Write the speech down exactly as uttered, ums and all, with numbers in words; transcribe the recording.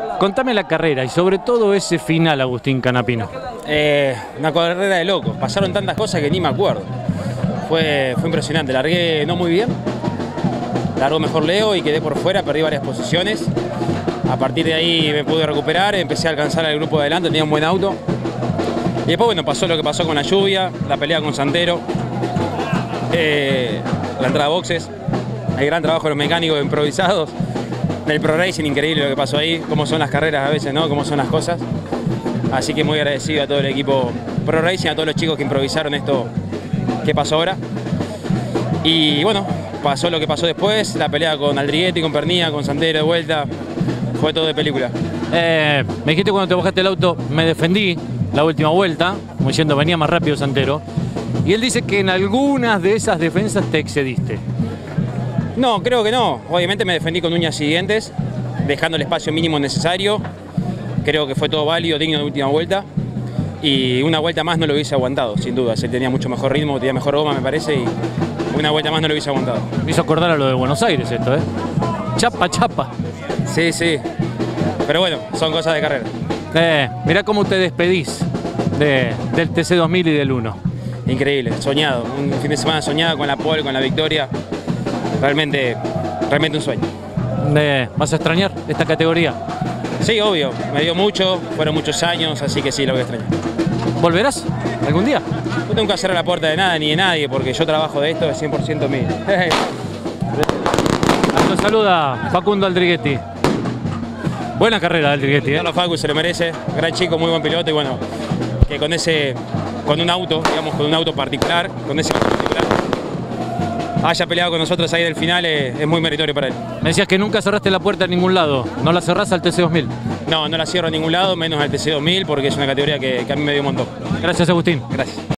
Contame la carrera y sobre todo ese final, Agustín Canapino. Eh, una carrera de locos, pasaron tantas cosas que ni me acuerdo. Fue, fue impresionante, largué no muy bien, largó mejor Leo y quedé por fuera, perdí varias posiciones. A partir de ahí me pude recuperar, empecé a alcanzar al grupo de adelante, tenía un buen auto. Y después, bueno, pasó lo que pasó con la lluvia, la pelea con Santero, eh, la entrada a boxes, el gran trabajo de los mecánicos improvisados, del Pro Racing, increíble lo que pasó ahí, cómo son las carreras a veces, ¿no? Cómo son las cosas. Así que muy agradecido a todo el equipo Pro Racing, a todos los chicos que improvisaron esto que pasó ahora. Y bueno, pasó lo que pasó después, la pelea con Aldriguetti, con Pernía, con Santero de vuelta, fue todo de película. Eh, me dijiste cuando te bajaste el auto, me defendí la última vuelta, como diciendo venía más rápido Santero, y él dice que en algunas de esas defensas te excediste. No, creo que no. Obviamente me defendí con uñas y dientes, dejando el espacio mínimo necesario. Creo que fue todo válido, digno de última vuelta. Y una vuelta más no lo hubiese aguantado, sin duda. Él tenía mucho mejor ritmo, tenía mejor goma, me parece, y una vuelta más no lo hubiese aguantado. Me hizo acordar a lo de Buenos Aires esto, ¿eh? Chapa, chapa. Sí, sí. Pero bueno, son cosas de carrera. Eh, mirá cómo te despedís de, del T C dos mil y del uno. Increíble, soñado. Un fin de semana soñado con la pole, con la victoria. Realmente, realmente un sueño. Eh, ¿Vas a extrañar esta categoría? Sí, obvio. Me dio mucho, fueron muchos años, así que sí, lo voy a extrañar. ¿Volverás algún día? No tengo que cerrar la puerta de nada ni de nadie, porque yo trabajo de esto, es cien por ciento mío. Nos saluda Facundo Aldriguetti. Buena carrera Aldriguetti, ¿eh? Carlos Facu se lo merece, gran chico, muy buen piloto y bueno, que con ese, con un auto, digamos, con un auto particular, con ese auto particular, haya peleado con nosotros ahí del final, es, es muy meritorio para él. Me decías que nunca cerraste la puerta a ningún lado, ¿no la cerrás al T C dos mil? No, no la cierro a ningún lado, menos al T C dos mil, porque es una categoría que, que a mí me dio un montón. Gracias, Agustín. Gracias.